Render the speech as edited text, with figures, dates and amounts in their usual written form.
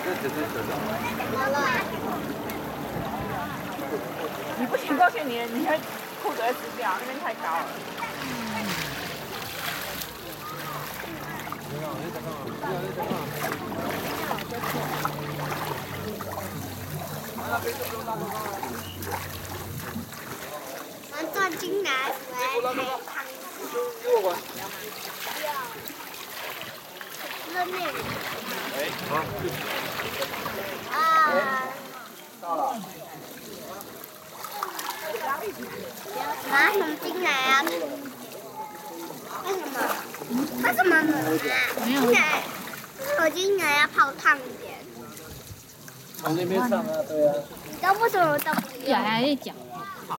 好了。 你不行过去，你的裤子会湿掉，那边太高了。 我转进来，我来看。热面。啊。到了。拿什么进来啊？为什么？为什么呢？进来，我进来要泡烫一点。 从那边上啊，对啊。 你知道为什么我都不要？ 还在讲。